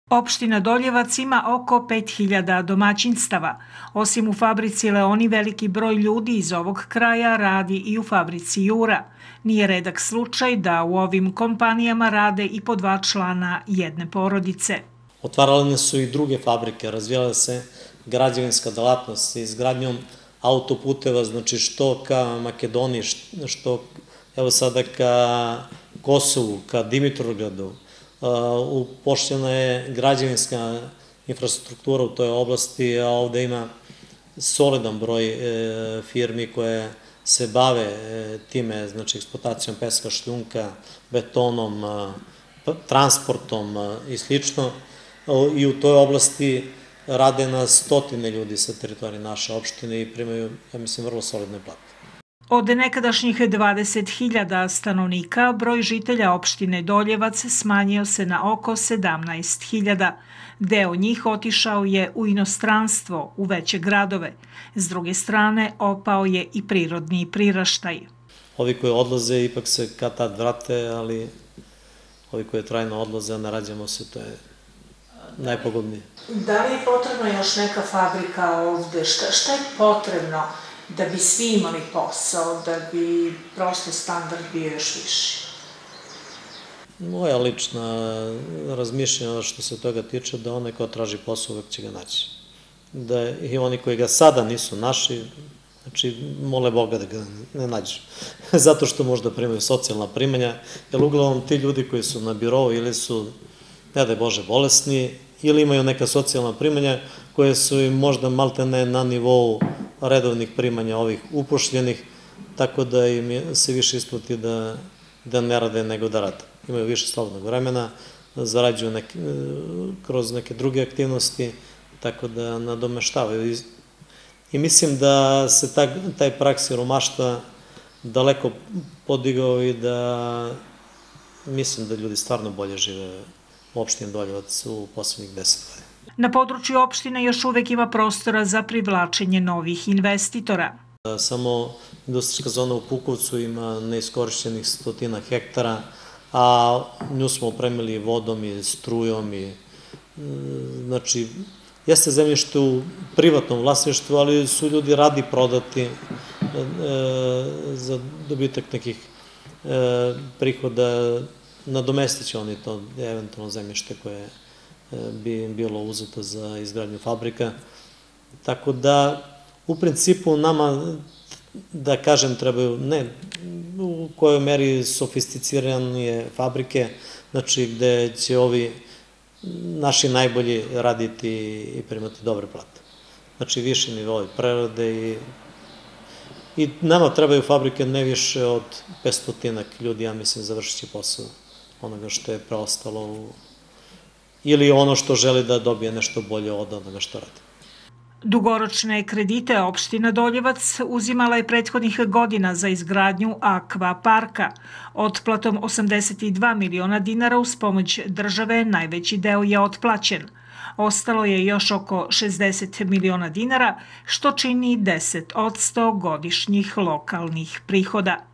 Opština Doljevac ima oko 5000 domaćinstava. Osim u fabrici Leoni, veliki broj ljudi iz ovog kraja radi i u fabrici Jura. Nije redak slučaj da u ovim kompanijama rade i po 2 člana jedne porodice. Otvarale su i druge fabrike, razvijala se građevinska delatnost sa izgradnjom autoputeva, znači što ka Makedoniji, što evo sada ka Kosovu, ka Dimitrovgradu. Upošljena je građevinska infrastruktura u toj oblasti, a ovde ima solidan broj firmi koje se bave time, znači eksploatacijom peska, šljunka, betonom, transportom i slično. I u toj oblasti rade na stotine ljudi sa teritorije naše opštine i primaju, ja mislim, vrlo solidne plate. Od nekadašnjih 20.000 stanovnika, broj žitelja opštine Doljevac smanjio se na oko 17.000. Deo njih otišao je u inostranstvo, u veće gradove. S druge strane, opao je i prirodni priraštaj. Ovi koji odlaze ipak se kad tad vrate, ali ovi koji trajno odlaze, ne rađamo se, to je najpogodnije. Da li je potrebna još neka fabrika ovde? Šta je potrebno da bi svi imali posao, da bi prosto standard bio još viši? Moja lična razmišljanja što se toga tiče, da onaj ko traži posao uvek će ga naći. Da i oni koji ga sada nisu naši, znači mole Boga da ga ne nađu. Zato što možda primaju socijalna primanja, jer uglavnom ti ljudi koji su na birovu ili su, ne daj Bože, bolesni, ili imaju neka socijalna primanja koje su im možda maltene na nivou redovnih primanja ovih upošljenih, tako da im se više isplati da ne rade nego da rade. Imaju više slobodnog vremena, zarađuju kroz neke druge aktivnosti, tako da nadomeštavaju. I mislim da se taj prag siromaštva daleko podigao i da mislim da ljudi stvarno bolje žive u opštini Doljevac u poslednjih 10 godina. Na području opštine još uvek ima prostora za privlačenje novih investitora. Samo industrijska zona u Pukovcu ima neiskorišćenih 100 hektara, a nju smo opremili vodom i strujom i znači jeste zemljište u privatnom vlasništvu, ali su ljudi radi prodati za dobitak nekih prihoda, nadomestit će oni to eventualno zemljište koje bi bilo uzeto za izgradnju fabrika. Tako da, u principu, nama, da kažem, trebaju, ne u kojoj meri sofisticirane fabrike, znači gde će ovi naši najbolji raditi i primati dobre plate. Znači više nivoi prerade i nama trebaju fabrike ne više od 500 ljudi, ja mislim, završit će posao onoga što je preostalo ili ono što želi da dobije nešto bolje od onoga što radi. Dugoročne kredite opština Doljevac uzimala je prethodnih godina za izgradnju akva parka. Otplatom 82 miliona dinara uz pomoć države najveći deo je otplaćen. Ostalo je još oko 60 miliona dinara, što čini 10% godišnjih lokalnih prihoda.